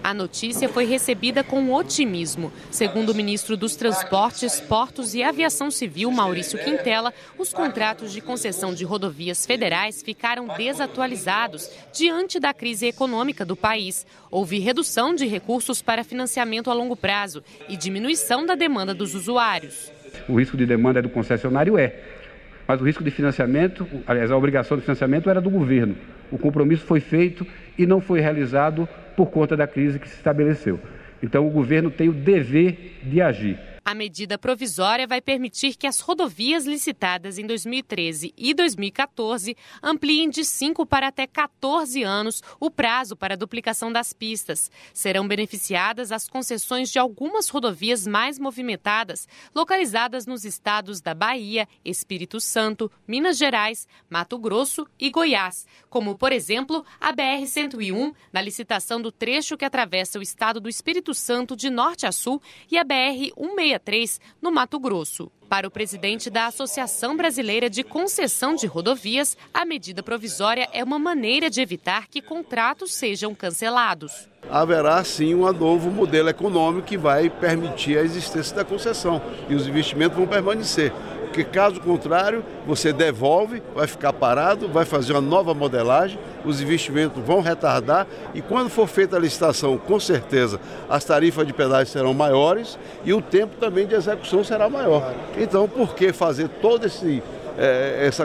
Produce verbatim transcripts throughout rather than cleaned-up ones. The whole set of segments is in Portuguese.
A notícia foi recebida com otimismo. Segundo o ministro dos Transportes, Portos e Aviação Civil, Maurício Quintela, os contratos de concessão de rodovias federais ficaram desatualizados diante da crise econômica do país. Houve redução de recursos para financiamento a longo prazo e diminuição da demanda dos usuários. O risco de demanda é do concessionário, é. Mas o risco de financiamento, aliás, a obrigação de financiamento era do governo. O compromisso foi feito e não foi realizado por conta da crise que se estabeleceu. Então, o governo tem o dever de agir. A medida provisória vai permitir que as rodovias licitadas em dois mil e treze e dois mil e quatorze ampliem de cinco para até quatorze anos o prazo para a duplicação das pistas. Serão beneficiadas as concessões de algumas rodovias mais movimentadas, localizadas nos estados da Bahia, Espírito Santo, Minas Gerais, Mato Grosso e Goiás, como, por exemplo, a B R cento e um, na licitação do trecho que atravessa o estado do Espírito Santo de norte a sul, e a B R cento e sessenta e três, no Mato Grosso. Para o presidente da Associação Brasileira de Concessão de Rodovias, a medida provisória é uma maneira de evitar que contratos sejam cancelados. Haverá sim um novo modelo econômico que vai permitir a existência da concessão e os investimentos vão permanecer. Porque caso contrário, você devolve, vai ficar parado, vai fazer uma nova modelagem, os investimentos vão retardar e quando for feita a licitação, com certeza, as tarifas de pedágio serão maiores e o tempo também de execução será maior. Então, por que fazer toda esse, é, essa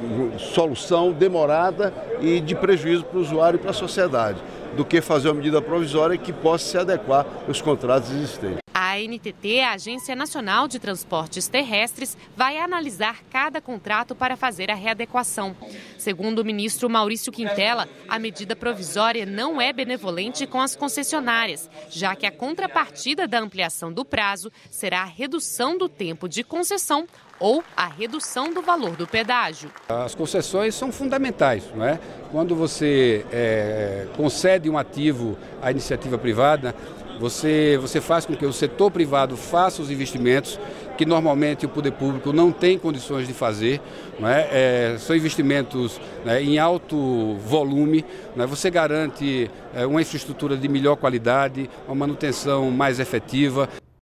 solução demorada e de prejuízo para o usuário e para a sociedade, do que fazer uma medida provisória que possa se adequar aos contratos existentes. A A N T T, a Agência Nacional de Transportes Terrestres, vai analisar cada contrato para fazer a readequação. Segundo o ministro Maurício Quintela, a medida provisória não é benevolente com as concessionárias, já que a contrapartida da ampliação do prazo será a redução do tempo de concessão ou a redução do valor do pedágio. As concessões são fundamentais, não é? Quando você é, concede um ativo à iniciativa privada, Você, você faz com que o setor privado faça os investimentos que normalmente o poder público não tem condições de fazer, não é? É, são investimentos, né, em alto volume, não é? Você garante é, uma infraestrutura de melhor qualidade, uma manutenção mais efetiva.